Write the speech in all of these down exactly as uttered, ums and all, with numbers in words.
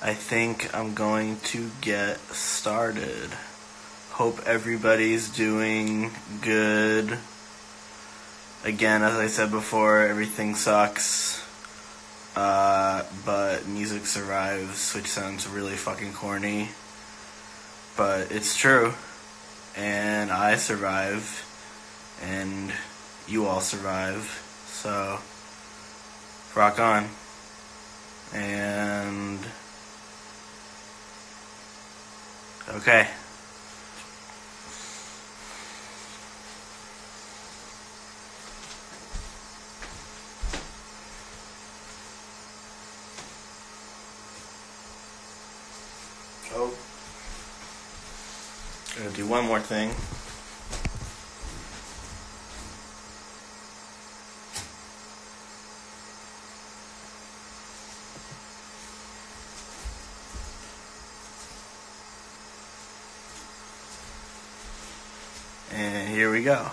I think I'm going to get started. Hope everybody's doing good. Again, as I said before, everything sucks. Uh, but music survives, which sounds really fucking corny. But it's true. And I survive. And you all survive. So, rock on. And... okay. Oh. Gonna do one more thing. And here we go.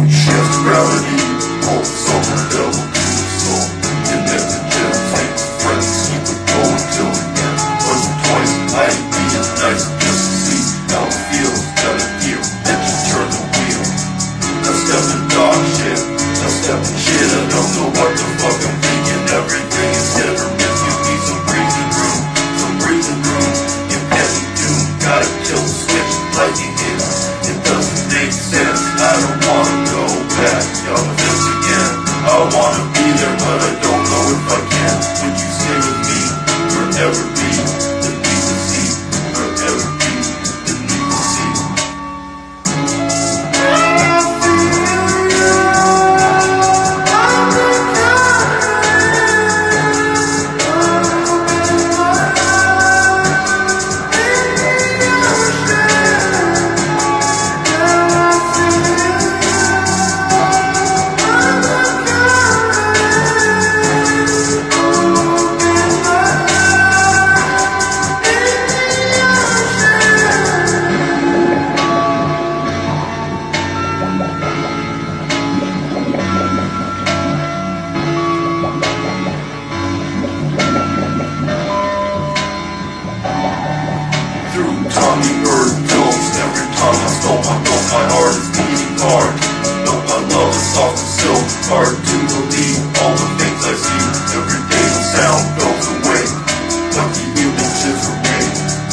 shift gravity, hope summer devil to the soul. Connect the gems, make friends, keep it going till the end. Once or twice, I ain't being nice just to see how it feels. Gotta hear, then you turn the wheel. I step in dog shit, I step in shit, I don't know what the fuck I'm thinking. Everything is hit or miss, you need some breathing room, some breathing room. Impending doom, gotta kill the switch, lightning hit. It doesn't make sense, I don't wanna go back. Y'all know this again, I wanna be there but I don't know if I can. Would you stay with me, forever be the need to see, forever be the need to see. Through Tommy Earth Jones, every time I stole my goal, my heart is beating hard. But my love is soft and silk, hard to believe all the things I see. Every day the sound goes away, but the images remain.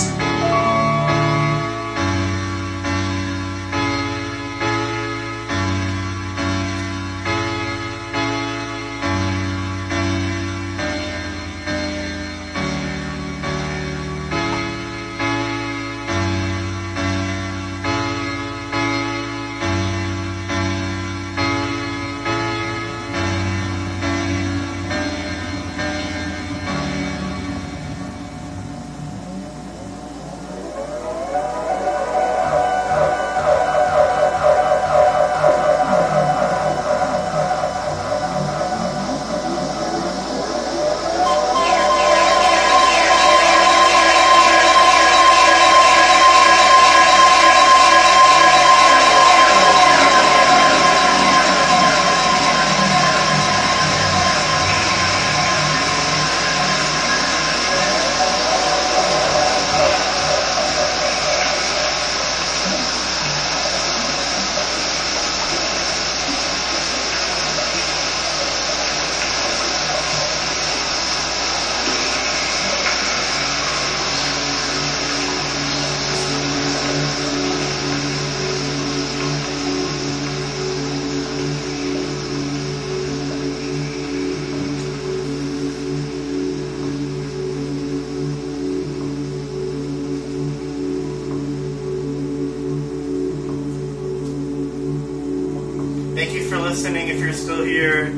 Thank you for listening if you're still here.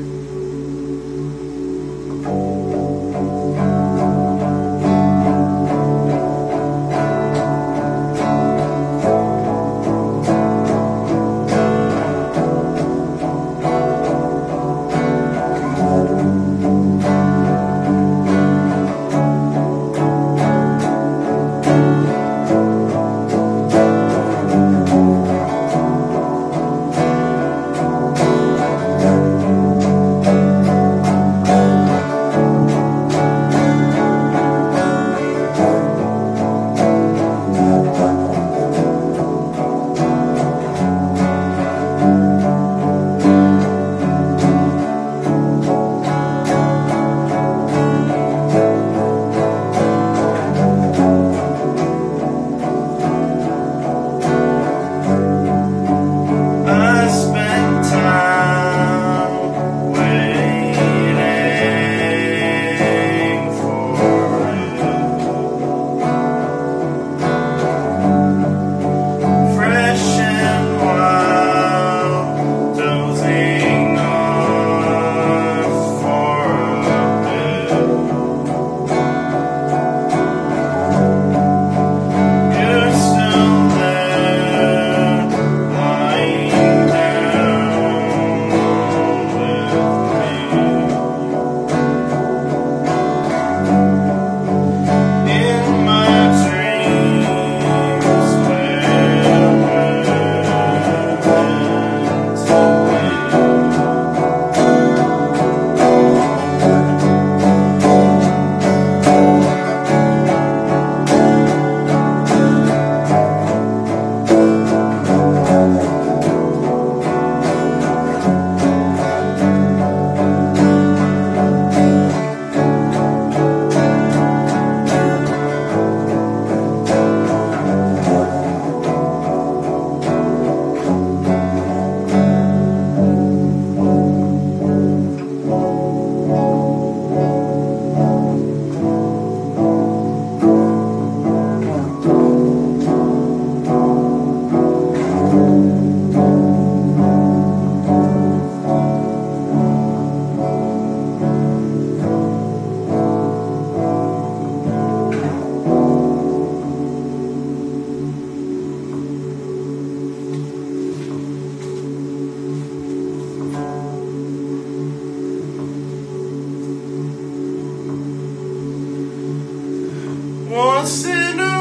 once in a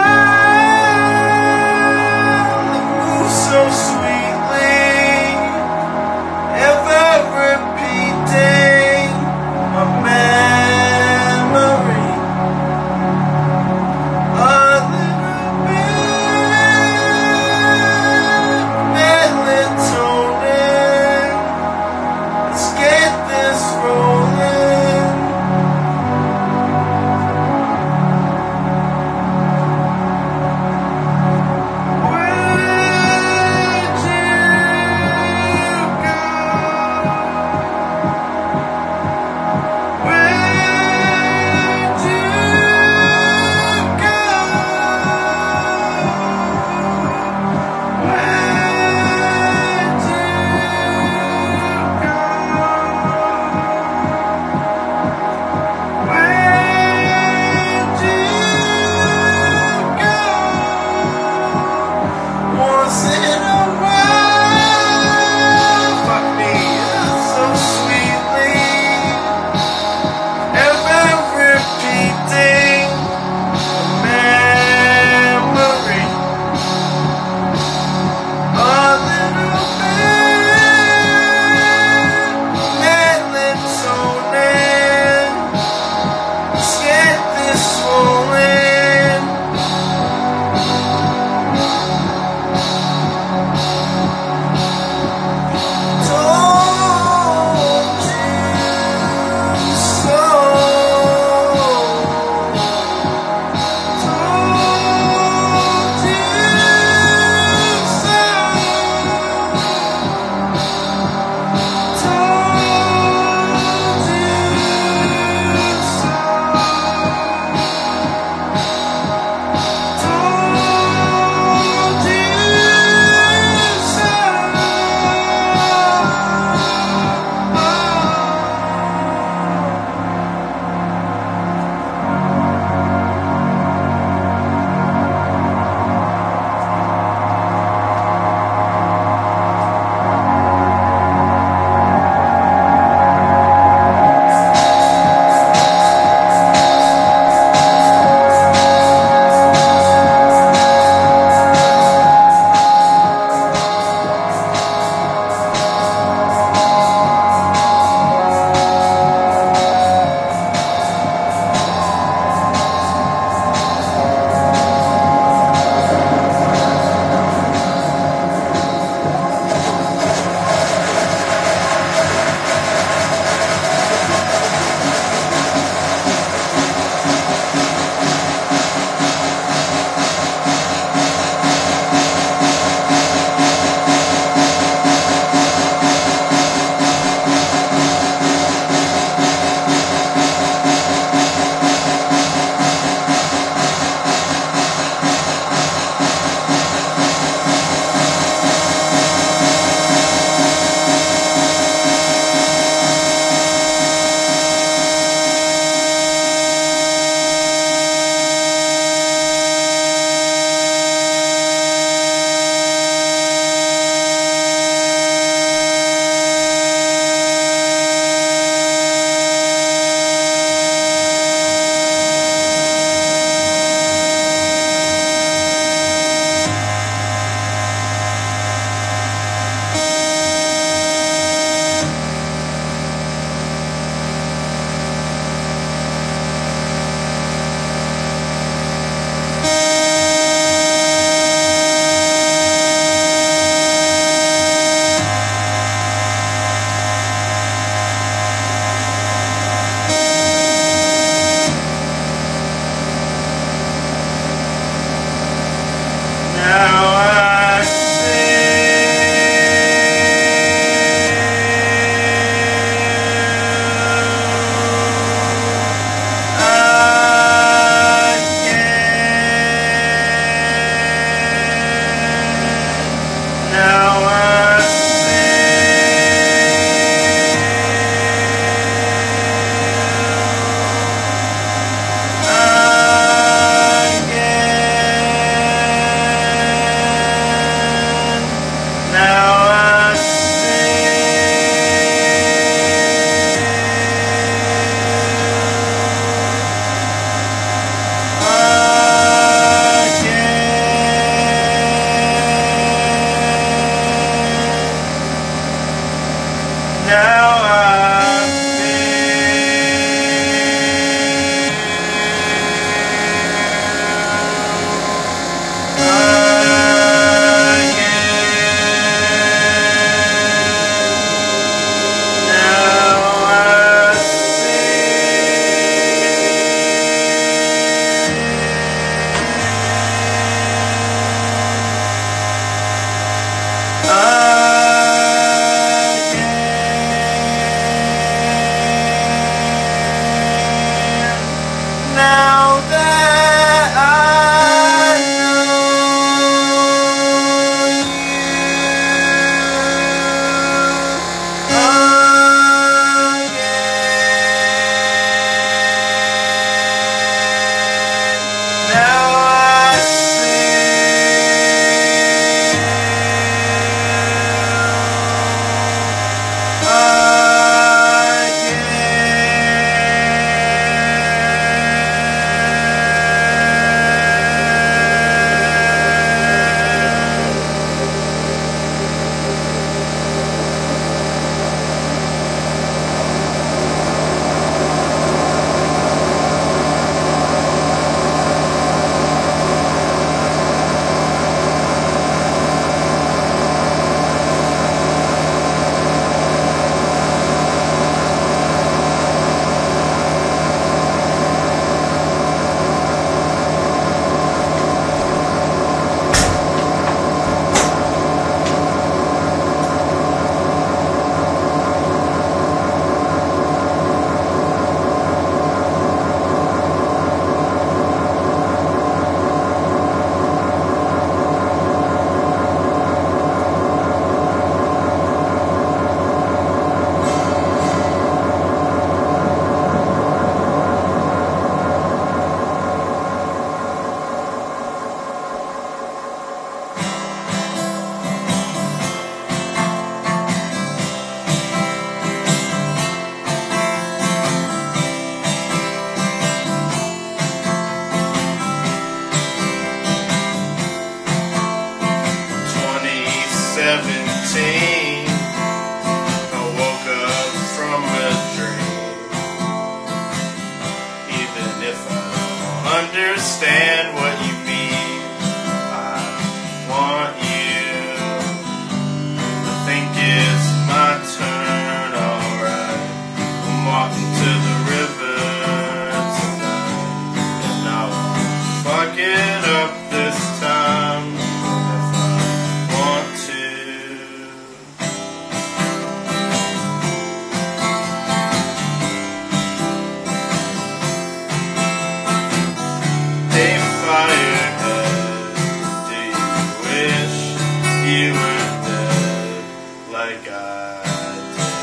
while, it moves so sweetly, ever repeating a memory. A little bit melatonin. Let's get this rolling. Now I now that I know you again, now I seventeen, I woke up from a dream. Even if I don't understand what you mean, I want you to think it's my turn, alright. I'm walking to the river tonight, and I won't fuck it up this time. You were dead like I did.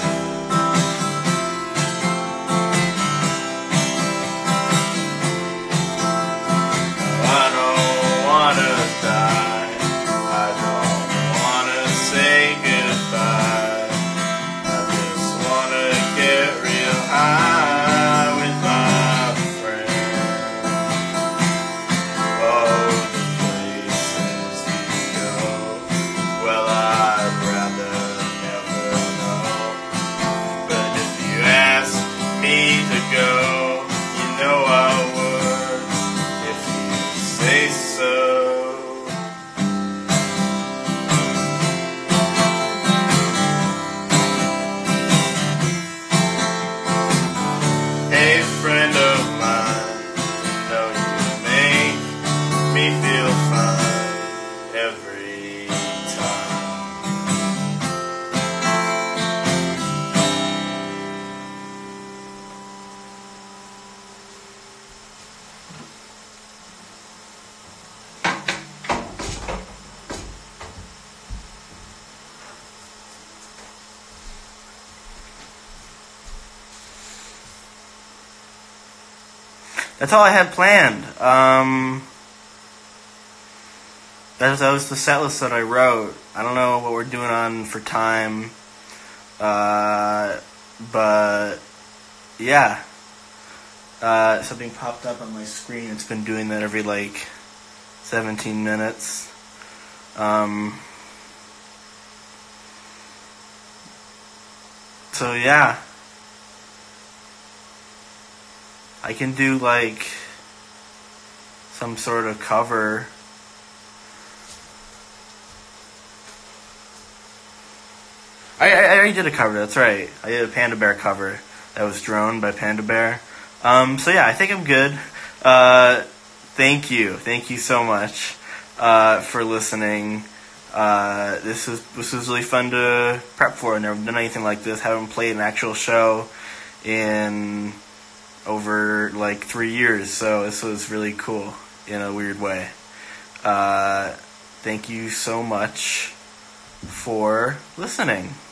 No, I don't wanna die. I don't wanna say goodbye. I just wanna get real high with my friends. Oh, the places you go. Well, I'd rather never know. But if you ask me to go, you know I would, if you say so. Hey, friend of mine, you know you make me feel fine every time. That's all I had planned. Um, that, was, that was the set list that I wrote. I don't know what we're doing on for time. Uh, but, yeah. Uh, something popped up on my screen. It's been doing that every, like, seventeen minutes. Um... So yeah, I can do like some sort of cover. I, I, I already did a cover, that's right. I did a Panda Bear cover that was Drone by Panda Bear. Um, so yeah, I think I'm good. Uh, thank you. Thank you so much uh, for listening. Uh, this was this was really fun to prep for. I've never done anything like this. Haven't played an actual show in over like three years, so this was really cool in a weird way. Uh, thank you so much for listening.